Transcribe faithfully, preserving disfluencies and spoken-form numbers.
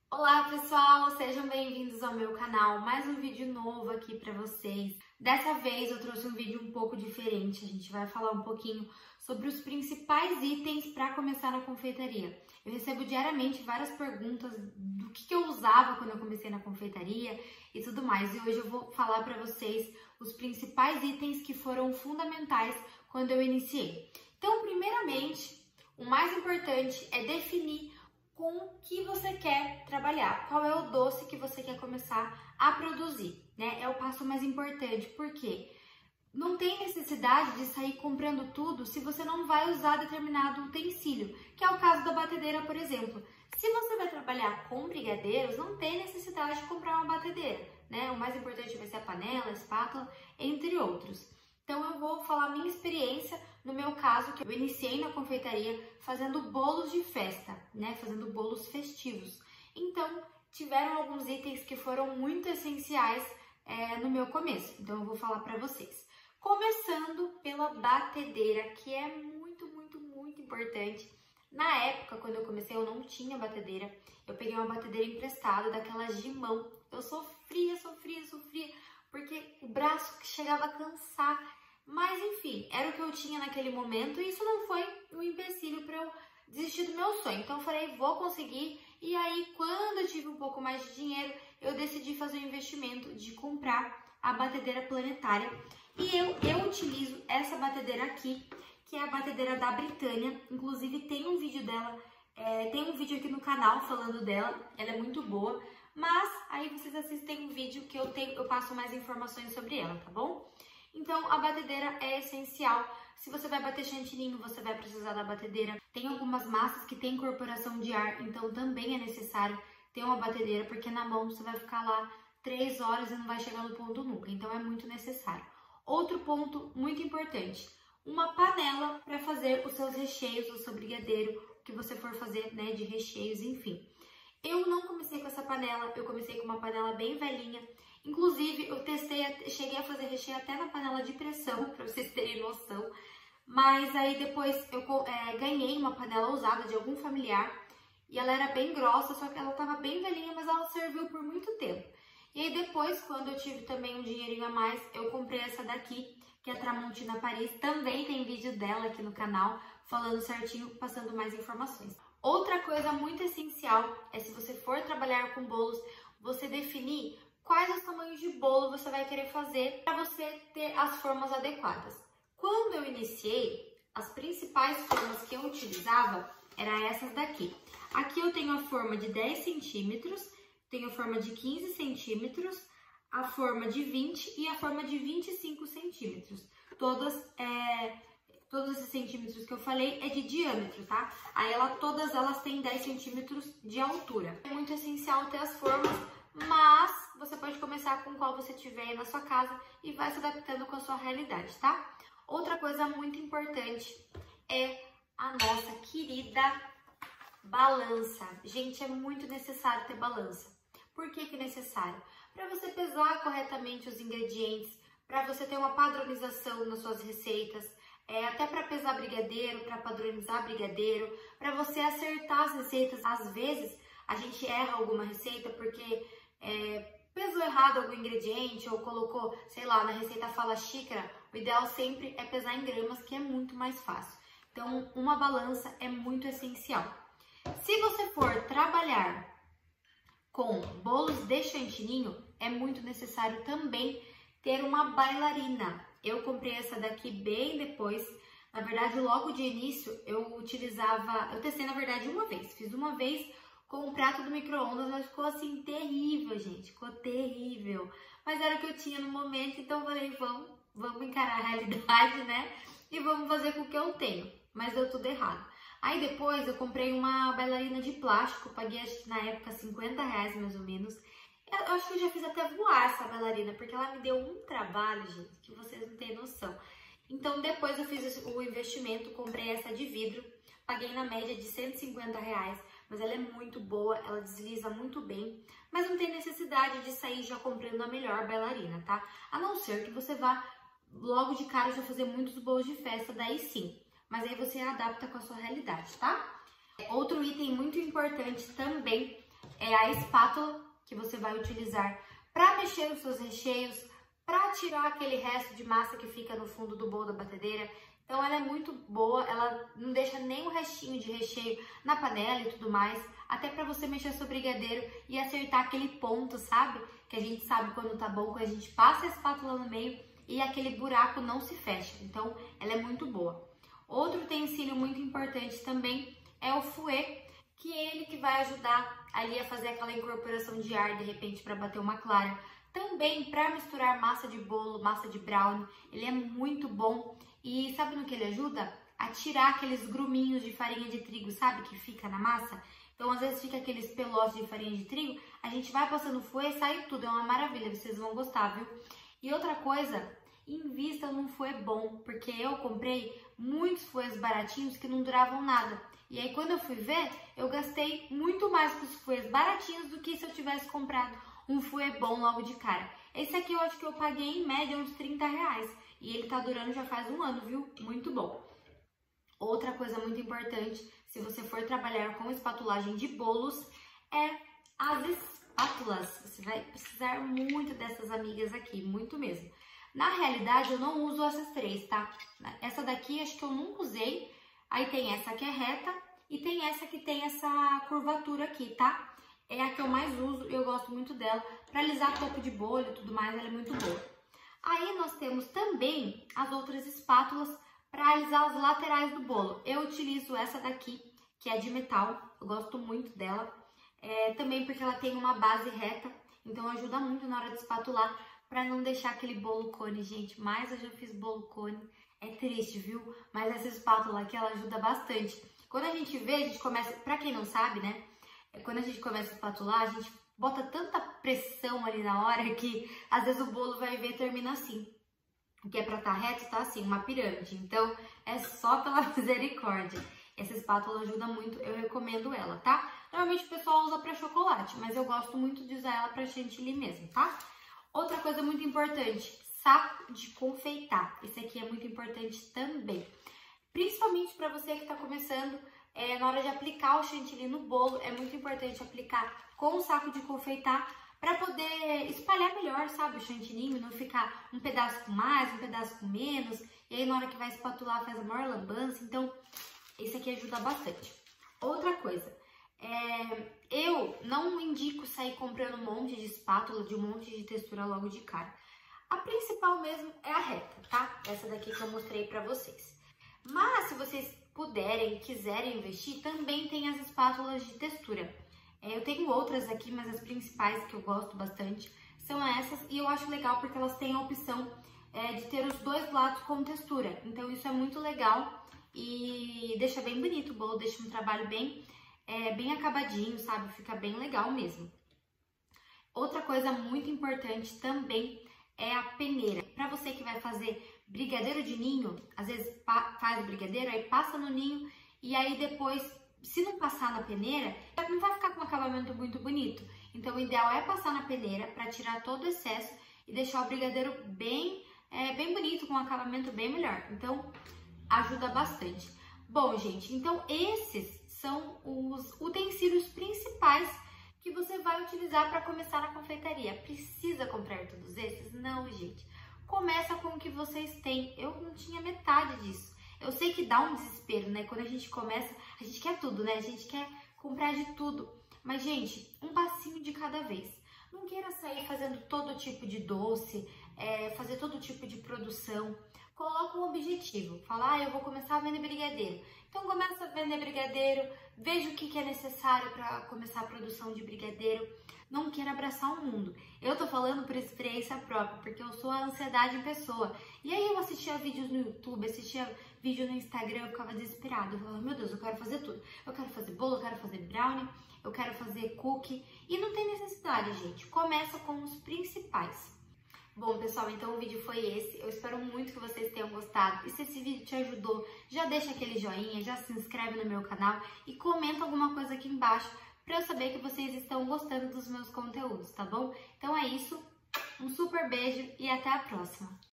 Olá pessoal, sejam bem-vindos ao meu canal, mais um vídeo novo aqui para vocês. Dessa vez eu trouxe um vídeo um pouco diferente, a gente vai falar um pouquinho sobre os principais itens para começar na confeitaria. Eu recebo diariamente várias perguntas do que eu usava quando eu comecei na confeitaria e tudo mais, e hoje eu vou falar para vocês os principais itens que foram fundamentais quando eu iniciei. Então, primeiramente, o mais importante é definir com o que você quer trabalhar, qual é o doce que você quer começar a produzir, né? É o passo mais importante, porque não tem necessidade de sair comprando tudo se você não vai usar determinado utensílio, que é o caso da batedeira, por exemplo. Se você vai trabalhar com brigadeiros, não tem necessidade de comprar uma batedeira, né? O mais importante vai ser a panela, a espátula, entre outros. Então eu vou falar a minha experiência, no meu caso, que eu iniciei na confeitaria fazendo bolos de festa, né? Fazendo bolos festivos. Então, tiveram alguns itens que foram muito essenciais é, no meu começo. Então, eu vou falar para vocês. Começando pela batedeira, que é muito, muito, muito importante. Na época, quando eu comecei, eu não tinha batedeira. Eu peguei uma batedeira emprestada, daquelas de mão. Eu sofria, sofria, sofria, porque o braço chegava a cansar. Mas, enfim, era o que eu tinha naquele momento e isso não foi um empecilho para eu desistir do meu sonho. Então, eu falei, vou conseguir. E aí, quando eu tive um pouco mais de dinheiro, eu decidi fazer o investimento de comprar a batedeira planetária. E eu, eu utilizo essa batedeira aqui, que é a batedeira da Britânia. Inclusive, tem um vídeo dela, é, tem um vídeo aqui no canal falando dela. Ela é muito boa. Mas, aí vocês assistem um vídeo que eu, tenho, eu passo mais informações sobre ela, tá bom? Então, a batedeira é essencial. Se você vai bater chantininho, você vai precisar da batedeira. Tem algumas massas que tem incorporação de ar, então também é necessário ter uma batedeira, porque na mão você vai ficar lá três horas e não vai chegar no ponto nunca. Então, é muito necessário. Outro ponto muito importante, uma panela para fazer os seus recheios, o seu brigadeiro, o que você for fazer, né, de recheios, enfim. Eu não comecei com essa panela, eu comecei com uma panela bem velhinha. Inclusive, eu testei, cheguei a fazer recheio até na panela de pressão, para vocês terem noção. Mas aí depois eu é, ganhei uma panela usada de algum familiar e ela era bem grossa, só que ela estava bem velhinha, mas ela serviu por muito tempo. E aí depois, quando eu tive também um dinheirinho a mais, eu comprei essa daqui, que é a Tramontina Paris. Também tem vídeo dela aqui no canal, falando certinho, passando mais informações. Outra coisa muito essencial é, se você for trabalhar com bolos, você definir quais os tamanhos de bolo você vai querer fazer para você ter as formas adequadas. Quando eu iniciei, as principais formas que eu utilizava eram essas daqui. Aqui eu tenho a forma de dez centímetros, tenho a forma de quinze centímetros, a forma de vinte e a forma de vinte e cinco centímetros. Todas, é, todos esses centímetros que eu falei é de diâmetro, tá? Aí ela, todas elas têm dez centímetros de altura. É muito essencial ter as formas, mas você pode começar com qual você tiver aí na sua casa e vai se adaptando com a sua realidade, tá? Outra coisa muito importante é a nossa querida balança. Gente, é muito necessário ter balança. Por que que é necessário? Para você pesar corretamente os ingredientes, para você ter uma padronização nas suas receitas, é, até para pesar brigadeiro, para padronizar brigadeiro, para você acertar as receitas. Às vezes, a gente erra alguma receita porque é, pesou errado algum ingrediente ou colocou, sei lá, na receita fala xícara. O ideal sempre é pesar em gramas, que é muito mais fácil. Então, uma balança é muito essencial. Se você for trabalhar com bolos de chantininho, é muito necessário também ter uma bailarina. Eu comprei essa daqui bem depois. Na verdade, logo de início, eu utilizava... Eu testei, na verdade, uma vez. Fiz uma vez com um prato do micro-ondas, mas ficou assim terrível, gente. Ficou terrível. Mas era o que eu tinha no momento, então eu falei, vamos, vamos encarar a realidade, né? E vamos fazer com o que eu tenho. Mas deu tudo errado. Aí depois eu comprei uma bailarina de plástico, paguei na época cinquenta reais mais ou menos. Eu acho que eu já fiz até voar essa bailarina, porque ela me deu um trabalho, gente, que vocês não têm noção. Então depois eu fiz o investimento, comprei essa de vidro, paguei na média de cento e cinquenta reais, mas ela é muito boa, ela desliza muito bem, mas não tem necessidade de sair já comprando a melhor bailarina, tá? A não ser que você vá logo de cara já fazer muitos bolos de festa, daí sim. Mas aí você adapta com a sua realidade, tá? Outro item muito importante também é a espátula que você vai utilizar para mexer os seus recheios, para tirar aquele resto de massa que fica no fundo do bolo da batedeira. Então ela é muito boa, ela não deixa nem um restinho de recheio na panela e tudo mais, até para você mexer seu brigadeiro e acertar aquele ponto, sabe? Que a gente sabe quando tá bom, quando a gente passa a espátula no meio e aquele buraco não se fecha. Então ela é muito boa. Outro utensílio muito importante também é o fouet, que é ele que vai ajudar ali a fazer aquela incorporação de ar de repente para bater uma clara. Também para misturar massa de bolo, massa de brownie, ele é muito bom. E sabe no que ele ajuda? A tirar aqueles gruminhos de farinha de trigo, sabe? Que fica na massa. Então, às vezes fica aqueles pelotes de farinha de trigo, a gente vai passando fouet e sai tudo. É uma maravilha, vocês vão gostar, viu? E outra coisa, invista num fouet bom, porque eu comprei muitos fouets baratinhos que não duravam nada. E aí, quando eu fui ver, eu gastei muito mais com os fouets baratinhos do que se eu tivesse comprado um fouet bom logo de cara. Esse aqui eu acho que eu paguei em média uns trinta reais. E ele tá durando já faz um ano, viu? Muito bom. Outra coisa muito importante, se você for trabalhar com espatulagem de bolos, é as espátulas. Você vai precisar muito dessas amigas aqui, muito mesmo. Na realidade, eu não uso essas três, tá? Essa daqui acho que eu nunca usei. Aí tem essa que é reta e tem essa que tem essa curvatura aqui, tá? É a que eu mais uso, eu gosto muito dela. Pra alisar topo de bolo e tudo mais, ela é muito boa. Aí nós temos também as outras espátulas para alisar as laterais do bolo. Eu utilizo essa daqui, que é de metal, eu gosto muito dela. É, também porque ela tem uma base reta, então ajuda muito na hora de espatular para não deixar aquele bolo cone, gente. Mas eu já fiz bolo cone, é triste, viu? Mas essa espátula aqui, ela ajuda bastante. Quando a gente vê, a gente começa, para quem não sabe, né? Quando a gente começa a espatular, a gente bota tanta pressão ali na hora que às vezes o bolo vai ver e termina assim. O que é pra estar reto, tá assim, uma pirâmide. Então, é só pela misericórdia. Essa espátula ajuda muito, eu recomendo ela, tá? Normalmente o pessoal usa pra chocolate, mas eu gosto muito de usar ela pra chantilly mesmo, tá? Outra coisa muito importante, saco de confeitar. Esse aqui é muito importante também. Principalmente pra você que tá começando, é, na hora de aplicar o chantilly no bolo, é muito importante aplicar com o saco de confeitar para poder espalhar melhor, sabe, o chantilly, não ficar um pedaço com mais, um pedaço com menos, e aí na hora que vai espatular faz a maior lambança. Então, esse aqui ajuda bastante. Outra coisa, é, eu não indico sair comprando um monte de espátula, de um monte de textura logo de cara. A principal mesmo é a reta, tá? Essa daqui que eu mostrei para vocês. Mas se vocês puderem, quiserem investir, também tem as espátulas de textura. Eu tenho outras aqui, mas as principais que eu gosto bastante são essas. E eu acho legal porque elas têm a opção é, de ter os dois lados com textura. Então isso é muito legal e deixa bem bonito o bolo, deixa um trabalho bem, é, bem acabadinho, sabe? Fica bem legal mesmo. Outra coisa muito importante também é a peneira. Para você que vai fazer brigadeiro de ninho, às vezes faz brigadeiro, aí passa no ninho e aí depois, se não passar na peneira, não vai ficar com um acabamento muito bonito. Então o ideal é passar na peneira para tirar todo o excesso e deixar o brigadeiro bem, é, bem bonito, com um acabamento bem melhor. Então ajuda bastante. Bom, gente, então esses são os utensílios principais que você vai utilizar para começar na confeitaria. Precisa comprar todos esses? Não, gente. Começa com o que vocês têm. Eu não tinha metade disso. Eu sei que dá um desespero, né? Quando a gente começa, a gente quer tudo, né? A gente quer comprar de tudo. Mas, gente, um passinho de cada vez. Não queira sair fazendo todo tipo de doce, é, fazer todo tipo de produção. Coloca um objetivo. Fala, ah, eu vou começar a vender brigadeiro. Então, começa a vender brigadeiro. Veja o que é necessário para começar a produção de brigadeiro. Não queira abraçar o mundo. Eu tô falando por experiência própria, porque eu sou a ansiedade em pessoa. E aí eu assistia vídeos no YouTube, assistia vídeo no Instagram, eu ficava desesperada. Eu falava, meu Deus, eu quero fazer tudo. Eu quero fazer bolo, eu quero fazer brownie, eu quero fazer cookie. E não tem necessidade, gente. Começa com os principais. Bom, pessoal, então o vídeo foi esse. Eu espero muito que vocês tenham gostado. E se esse vídeo te ajudou, já deixa aquele joinha, já se inscreve no meu canal e comenta alguma coisa aqui embaixo para eu saber que vocês estão gostando dos meus conteúdos, tá bom? Então é isso, um super beijo e até a próxima!